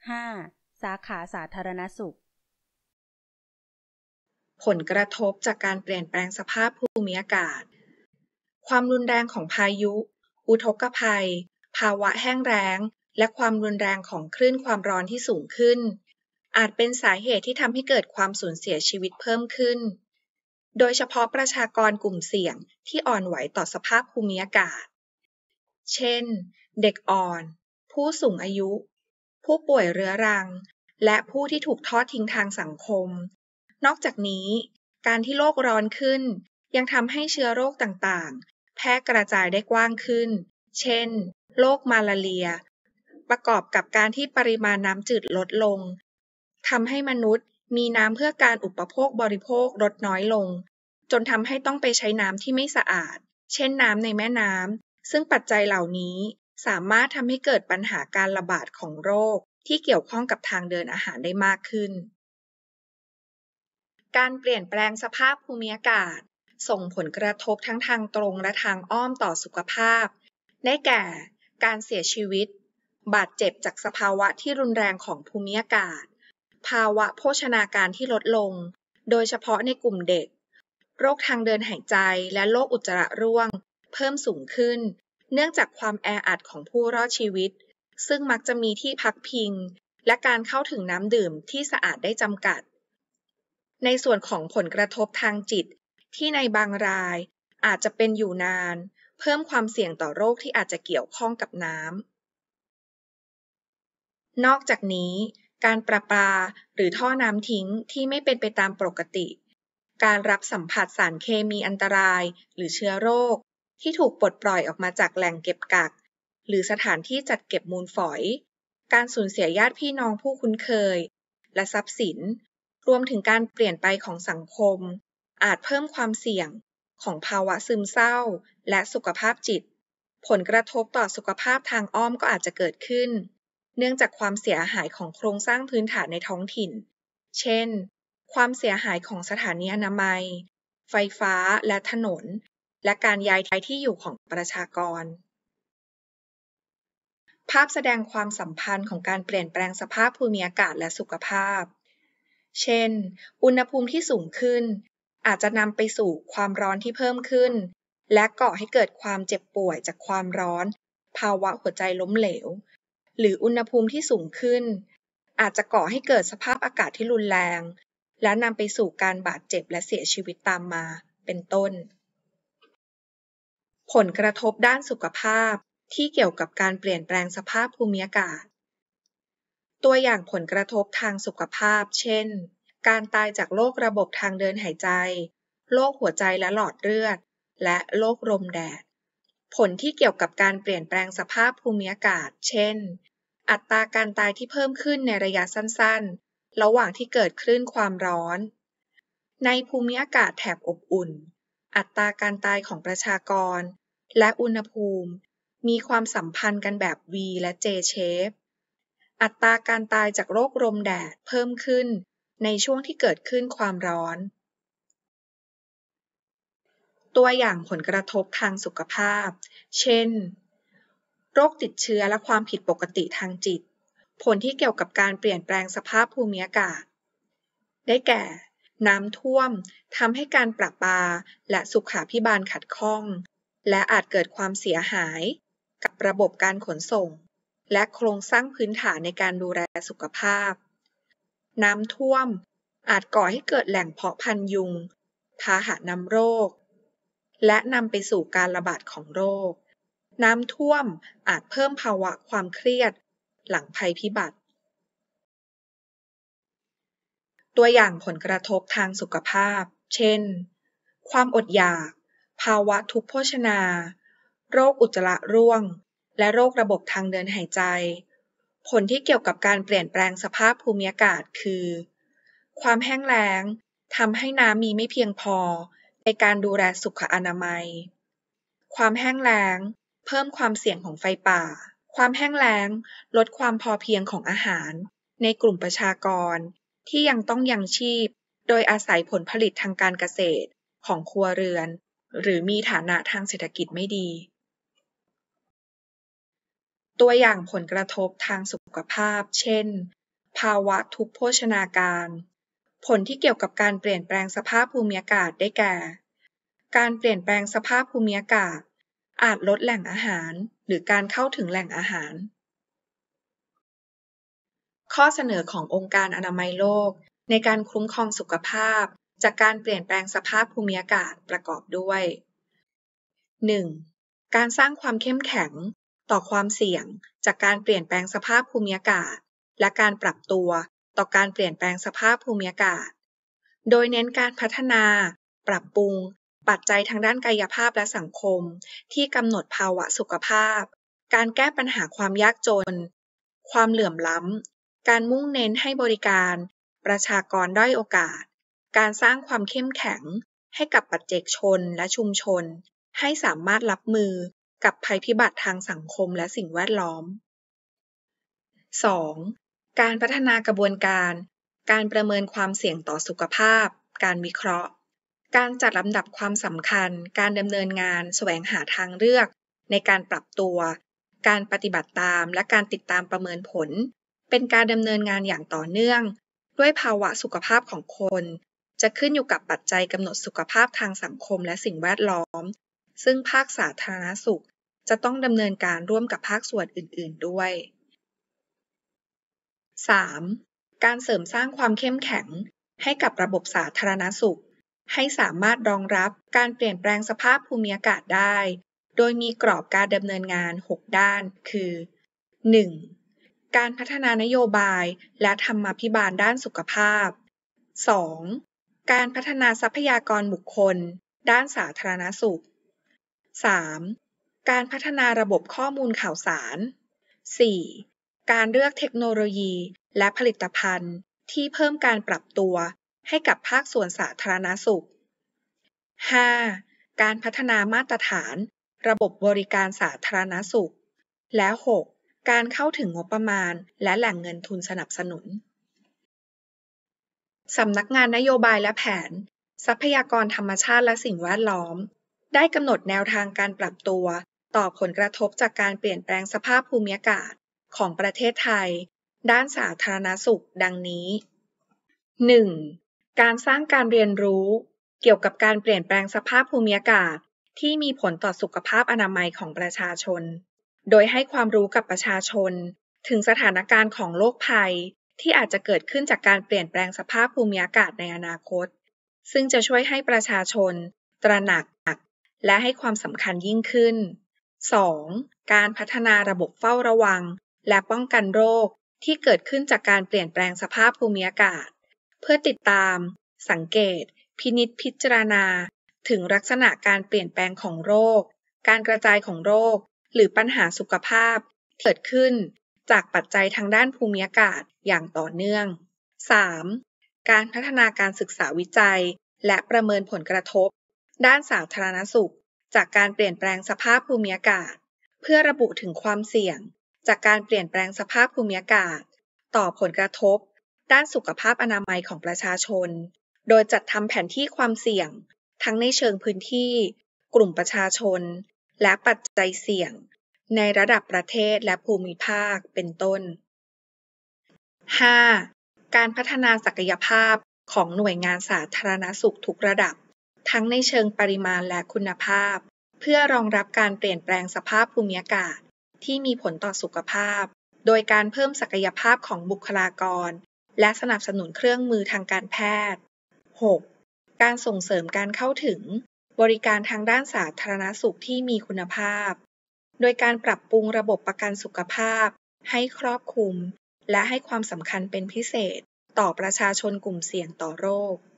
5. สาขาสาธารณสุขผลกระทบจากการเปลี่ยนแปลงสภาพภูมิอากาศความรุนแรงของพายุ อุทกภัย ภาวะแห้งแล้ง และความรุนแรงของคลื่นความร้อนที่สูงขึ้น อาจเป็นสาเหตุที่ทำให้เกิดความสูญเสียชีวิตเพิ่มขึ้น โดยเฉพาะประชากรกลุ่มเสี่ยงที่อ่อนไหวต่อสภาพภูมิอากาศ เช่น เด็กอ่อน ผู้สูงอายุ ผู้ป่วยเรื้อรัง และผู้ที่ถูกทอดทิ้งทางสังคม นอกจากนี้ การที่โลกร้อนขึ้นยังทำให้เชื้อโรคต่างๆ แพร่กระจายได้กว้างขึ้น เช่น โรคมาลาเรีย ประกอบกับการที่ปริมาณน้ำจืดลดลง ทำให้มนุษย์มีน้ำเพื่อการอุปโภคบริโภคลดน้อยลง จนทำให้ต้องไปใช้น้ำที่ไม่สะอาด เช่นน้ำในแม่น้ำ ซึ่งปัจจัยเหล่านี้สามารถทำให้เกิดปัญหาการระบาดของโรคที่เกี่ยวข้องกับทางเดินอาหารได้มากขึ้น การเปลี่ยนแปลงสภาพภูมิอากาศส่งผลกระทบทั้งทางตรงและทางอ้อมต่อสุขภาพ ได้แก่ การเสียชีวิต บาดเจ็บจากสภาวะที่รุนแรงของภูมิอากาศ ภาวะโภชนาการที่ลดลง โดยเฉพาะในกลุ่มเด็ก โรคทางเดินหายใจและโรคอุจจาระร่วงเพิ่มสูงขึ้น เนื่องจากความแออัดของผู้รอดชีวิต ซึ่งมักจะมีที่พักพิง และการเข้าถึงน้ำดื่มที่สะอาดได้จำกัด ในส่วนของผลกระทบทางจิตที่ในบางรายอาจจะเป็นอยู่นาน เพิ่มความเสี่ยงต่อโรคที่อาจจะเกี่ยวข้องกับน้ำ นอกจากนี้ การประปาหรือท่อน้ำทิ้งที่ไม่เป็นไปตามปกติ การรับสัมผัสสารเคมีอันตรายหรือเชื้อโรคที่ถูกปลดปล่อยออกมาจากแหล่งเก็บกักหรือสถานที่จัดเก็บมูลฝอย การสูญเสียญาติพี่น้องผู้คุ้นเคยและทรัพย์สิน รวมถึงการเปลี่ยนไปของสังคมอาจเพิ่มความเสี่ยงของภาวะซึมเศร้าและสุขภาพจิต ผลกระทบต่อสุขภาพทางอ้อมก็อาจจะเกิดขึ้นเนื่องจากความเสียหายของโครงสร้างพื้นฐานในท้องถิ่น เช่น ความเสียหายของสถานีอนามัย ไฟฟ้าและถนน และการย้ายที่อยู่ของประชากร ภาพแสดงความสัมพันธ์ของการเปลี่ยนแปลงสภาพภูมิอากาศและสุขภาพ เช่น อุณหภูมิที่สูงขึ้นอาจจะนำไปสู่ความร้อนที่เพิ่มขึ้น และก่อให้เกิดความเจ็บป่วยจากความร้อน ภาวะหัวใจล้มเหลว หรืออุณหภูมิที่สูงขึ้นอาจจะก่อให้เกิดสภาพอากาศที่รุนแรง และนำไปสู่การบาดเจ็บและเสียชีวิตตามมา เป็นต้น ผลกระทบด้านสุขภาพที่เกี่ยวกับการเปลี่ยนแปลงสภาพภูมิอากาศ ตัวอย่างผลกระทบทางสุขภาพ เช่น การตายจากโรคระบบทางเดินหายใจ โรคหัวใจและหลอดเลือด และโรคลมแดด ผลที่เกี่ยวกับการเปลี่ยนแปลงสภาพภูมิอากาศ เช่น อัตราการตายที่เพิ่มขึ้นในระยะสั้นๆ ระหว่างที่เกิดคลื่นความร้อน ในภูมิอากาศแถบอบอุ่น อัตราการตายของประชากรและอุณหภูมิมีความสัมพันธ์กันแบบ V และ J shape อัตราการตายจากโรคลมแดดเพิ่มขึ้นในช่วงที่เกิดขึ้นความร้อน ตัวอย่างผลกระทบทางสุขภาพ เช่น โรคติดเชื้อและความผิดปกติทางจิต ผลที่เกี่ยวกับการเปลี่ยนแปลงสภาพภูมิอากาศ ได้แก่ น้ำท่วมทำให้การประปาและสุขาภิบาลขัดข้อง และอาจเกิดความเสียหายกับระบบการขนส่ง และโครงสร้างพื้นฐานในการดูแลสุขภาพ น้ำท่วมอาจก่อให้เกิดแหล่งเพาะพันธุ์ยุง พาหะนำโรค และนำไปสู่การระบาดของโรค น้ำท่วมอาจเพิ่มภาวะความเครียดหลังภัยพิบัติ ตัวอย่างผลกระทบทางสุขภาพ เช่น ความอดอยาก ภาวะทุพโภชนา โรคอุจจาระร่วง และโรคระบบทางเดินหายใจ ผลที่เกี่ยวกับการเปลี่ยนแปลงสภาพภูมิอากาศคือ ความแห้งแล้งทำให้น้ำมีไม่เพียงพอในการดูแลสุขอนามัย ความแห้งแล้งเพิ่มความเสี่ยงของไฟป่า ความแห้งแล้งลดความพอเพียงของอาหารในกลุ่มประชากรที่ยังต้องยังชีพโดยอาศัยผลผลิตทางการเกษตรของครัวเรือนหรือมีฐานะทางเศรษฐกิจไม่ดี ตัวอย่างผลกระทบทางสุขภาพ เช่นภาวะทุพโภชนาการ ผลที่เกี่ยวกับการเปลี่ยนแปลงสภาพภูมิอากาศได้แก่ การเปลี่ยนแปลงสภาพภูมิอากาศอาจลดแหล่งอาหารหรือการเข้าถึงแหล่งอาหาร ข้อเสนอขององค์การอนามัยโลกในการคุ้มครองสุขภาพจากการเปลี่ยนแปลงสภาพภูมิอากาศประกอบด้วย 1. การสร้างความเข้มแข็งต่อความเสี่ยงจากการเปลี่ยนแปลงสภาพภูมิอากาศและการปรับตัวต่อการเปลี่ยนแปลงสภาพภูมิอากาศโดยเน้นการพัฒนาปรับปรุงปัจจัยทางด้านกายภาพและสังคมที่กำหนดภาวะสุขภาพการแก้ปัญหาความยากจนความเหลื่อมล้ำการมุ่งเน้นให้บริการประชากรด้อยโอกาสการสร้างความเข้มแข็งให้กับปัจเจกชนและชุมชนให้สามารถรับมือกับภัยพิบัติทางสังคมและสิ่งแวดล้อม 2. การพัฒนากระบวนการประเมินความเสี่ยงต่อสุขภาพการวิเคราะห์การจัดลำดับความสำคัญการดำเนินงานแสวงหาทางเลือกในการปรับตัวการปฏิบัติตามและการติดตามประเมินผลเป็นการดำเนินงานอย่างต่อเนื่องด้วยภาวะสุขภาพของคนจะขึ้นอยู่กับปัจจัยกำหนดสุขภาพทางสังคมและสิ่งแวดล้อมซึ่งภาคสาธารณสุขจะต้องดำเนินการร่วมกับภาคส่วนอื่นๆด้วย 3. การเสริมสร้างความเข้มแข็งให้กับระบบสาธารณสุขให้สามารถรองรับการเปลี่ยนแปลงสภาพภูมิอากาศได้โดยมีกรอบการดำเนินงาน 6 ด้านคือ 1. การพัฒนานโยบายและธรรมาภิบาลด้านสุขภาพ 2. การพัฒนาทรัพยากรบุคคลด้านสาธารณสุข 3. การพัฒนาระบบข้อมูลข่าวสาร 4. การเลือกเทคโนโลยีและผลิตภัณฑ์ที่เพิ่มการปรับตัวให้กับภาคส่วนสาธารณสุข 5. การพัฒนามาตรฐานระบบบริการสาธารณสุข และ 6. การเข้าถึงงบประมาณและแหล่งเงินทุนสนับสนุนสำนักงานนโยบายและแผนทรัพยากรธรรมชาติและสิ่งแวดล้อมได้กำหนดแนวทางการปรับตัวต่อผลกระทบจากการเปลี่ยนแปลงสภาพภูมิอากาศของประเทศไทยด้านสาธารณสุขดังนี้ 1. การสร้างการเรียนรู้เกี่ยวกับการเปลี่ยนแปลงสภาพภูมิอากาศที่มีผลต่อสุขภาพอนามัยของประชาชนโดยให้ความรู้กับประชาชนถึงสถานการณ์ของโรคภัยที่อาจจะเกิดขึ้นจากการเปลี่ยนแปลงสภาพภูมิอากาศในอนาคตซึ่งจะช่วยให้ประชาชนตระหนักและให้ความสำคัญยิ่งขึ้น 2. การพัฒนาระบบเฝ้าระวังและป้องกันโรคที่เกิดขึ้นจากการเปลี่ยนแปลงสภาพภูมิอากาศเพื่อติดตามสังเกตพินิจพิจารณาถึงลักษณะการเปลี่ยนแปลงของโรคการกระจายของโรคหรือปัญหาสุขภาพที่เกิดขึ้นจากปัจจัยทางด้านภูมิอากาศอย่างต่อเนื่อง 3. การพัฒนาการศึกษาวิจัยและประเมินผลกระทบด้านสาธารณสุขจากการเปลี่ยนแปลงสภาพภูมิอากาศเพื่อระบุถึงความเสี่ยงจากการเปลี่ยนแปลงสภาพภูมิอากาศต่อผลกระทบด้านสุขภาพอนามัยของประชาชนโดยจัดทำแผนที่ความเสี่ยงทั้งในเชิงพื้นที่กลุ่มประชาชนและปัจจัยเสี่ยงในระดับประเทศและภูมิภาคเป็นต้น 5. การพัฒนาศักยภาพของหน่วยงานสาธารณสุขทุกระดับทั้งในเชิงปริมาณและคุณภาพเพื่อรองรับการเปลี่ยนแปลงสภาพภูมิอากาศที่มีผลต่อสุขภาพโดยการเพิ่มศักยภาพของบุคลากรและสนับสนุนเครื่องมือทางการแพทย์ 6. การส่งเสริมการเข้าถึงบริการทางด้านสาธารณสุขที่มีคุณภาพโดยการปรับปรุงระบบประกันสุขภาพให้ครอบคลุมและให้ความสำคัญเป็นพิเศษต่อประชาชนกลุ่มเสี่ยงต่อโรค